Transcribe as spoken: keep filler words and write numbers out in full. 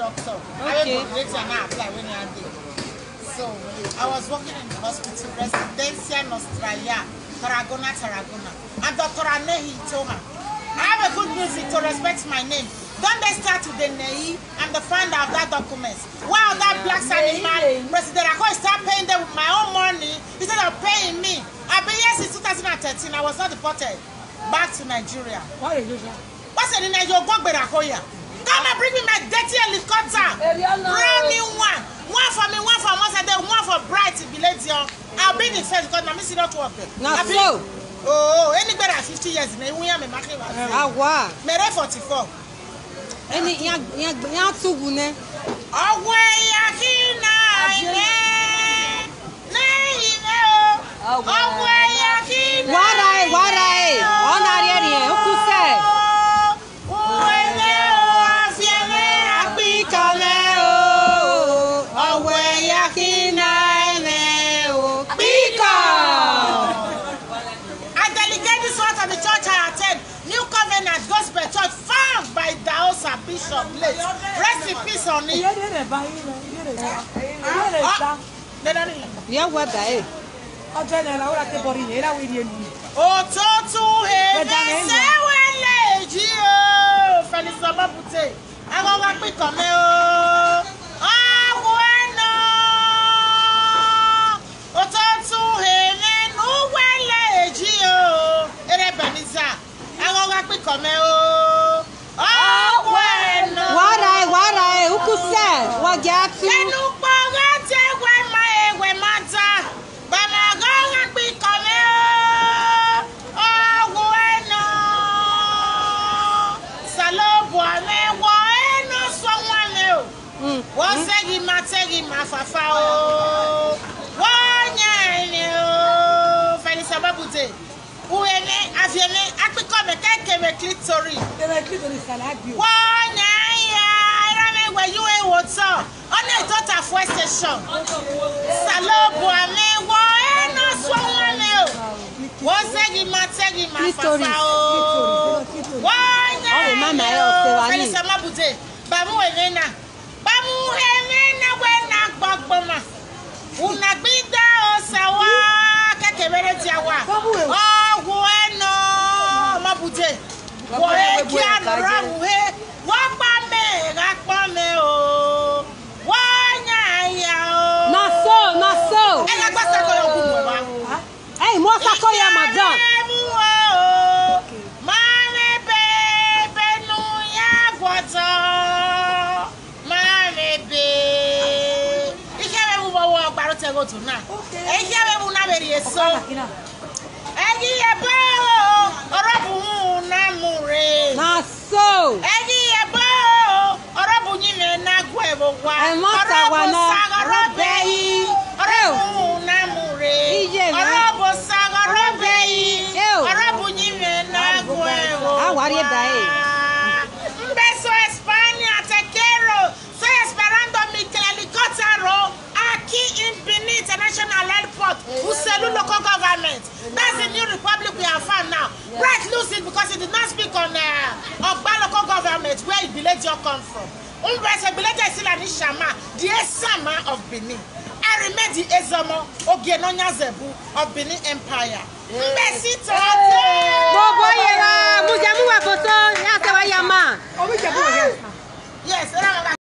doctor. Okay. I went to apply when I did. So I was working in the hospital, Residencia Nostralia, Tarragona, Tarragona. And Doctor Anehi told her, I have a good music to respect my name. Don't they start with the Nei and the founder of that document? Wow, that black animal, President Ako start paying them with my own money instead of paying me. I've been here since two thousand thirteen. I was not deported back to Nigeria. What is this? What's the name of your God? Come and bring me my dirty helicopter. Brand new one. One for me, one for Moses, then one for Bright Village. I'll be the first because I'm missing out of them. Not so. Oh, anybody at fifty years, me we am making what? Ah, wow. Me forty-four. Any yang yang yang tugune. Awe yakina ine. Nei me o. Awe yakina. Warai, warai. Ona rieri, o kuse. Uwe me o afiene akikale o. Awe yakina ine o. Bika. I delegate this one to the church I attend. New Covenant Gospel Church found by Daosa Bishop late. Rest in peace on it. Yeah, what day? Ototu he sewele jio Felisa Babute. Ago wa pe kome o. Ah bueno. Ototu he nu wele jio. Ere Beniza. Ago wa pe kome o. Ah bueno. Warai, warai, ukuse. Wagatu. Enu pore te we ma e we mata. Ba ma go wa pe kome o. Ah bueno. Salobo ame wo eno so wane o. Mm. Wọ́n sẹ́gi máa tẹ́gi máa fàfà o. Wọ́n yàn ẹni o. Felisa Babute. Uwene afiene akpikọ me keke me clitoris. Wọ́n yàn ya ẹ̀rọ̀mẹ̀ wẹ̀ yú ewo tọ̀. Ọ̀nà ìtọ́ta fuel station. Salobo ame wọ ẹnu sọ wọn ni o. Wọ́n sẹ́gi máa tẹ́gi máa fàfà o. Wọ́n yàn ẹni o. Felisa Babute. Bàmú wẹ̀lẹ̀ náà. Bamu hemena wena gbogboma unagbida osawa kekebere ti awa owo eno mabute wo e ki anura muhe wo pa me ra pa me o wo nya ya o Na so, na so. e la gba sako yo gugu wa Hey, mo sako ya madam. Mame bebe nu ya gwoto go to now. Eh here we na very so. Eh here ba orobu na mure. Na so. Eh here ba orobu nyi me na gwebo wa. Orobu sagorobe yi. Orobu na mure. Orobu sagorobe yi. Orobu nyi me na gwebo. Ah, wari e dai. Mbeso España te quiero. Soy esperando mi helicóptero aquí in Benin International Airport, Uselu local government. That's the new republic we have found now. Right, lose it because he did not speak on uh, Ogba local government where Ibilejo come from. Umbrese Ibilejo is still an Ishama, the Esama of Benin. I remain the Ezomo Ogenonya Zebu of Benin Empire. Mbesi Tate! Bobo yera, mujamu wa boto, ya se wa yama. Yes,